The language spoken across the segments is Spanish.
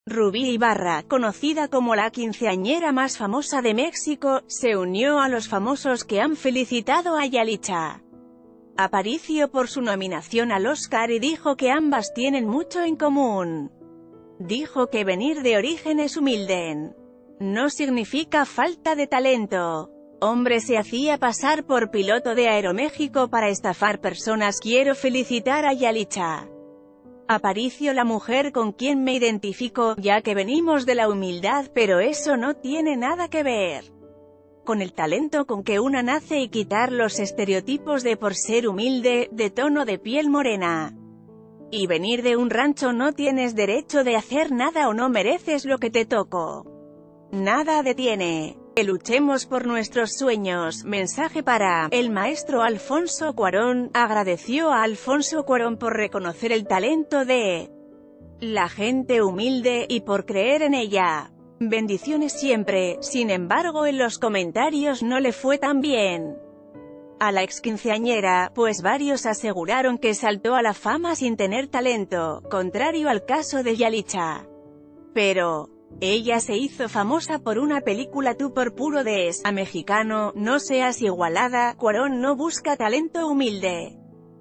Rubí Ibarra, conocida como la quinceañera más famosa de México, se unió a los famosos que han felicitado a Yalitza Aparicio por su nominación al Oscar y dijo que ambas tienen mucho en común. Dijo que venir de orígenes humildes no significa falta de talento. Hombre se hacía pasar por piloto de Aeroméxico para estafar personas. Quiero felicitar a Yalitza Aparicio, la mujer con quien me identifico, ya que venimos de la humildad, pero eso no tiene nada que ver con el talento con que una nace y quitar los estereotipos de por ser humilde, de tono de piel morena y venir de un rancho. No tienes derecho de hacer nada o no mereces lo que te tocó. Nada detiene que luchemos por nuestros sueños. Mensaje para el maestro Alfonso Cuarón. Agradeció a Alfonso Cuarón por reconocer el talento de la gente humilde y por creer en ella. Bendiciones siempre. Sin embargo, en los comentarios no le fue tan bien a la exquinceañera, pues varios aseguraron que saltó a la fama sin tener talento, contrario al caso de Yalitza. Pero ella se hizo famosa por una película. Tú por puro a mexicano, no seas igualada. Cuarón no busca talento humilde.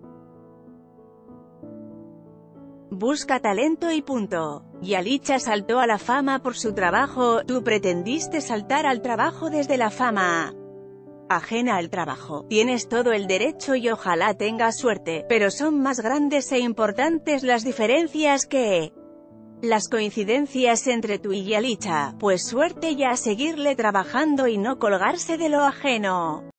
Busca talento y punto. Yalitza saltó a la fama por su trabajo. Tú pretendiste saltar al trabajo desde la fama ajena al trabajo. Tienes todo el derecho y ojalá tengas suerte, pero son más grandes e importantes las diferencias que las coincidencias entre tú y Yalitza. Pues suerte ya, a seguirle trabajando y no colgarse de lo ajeno.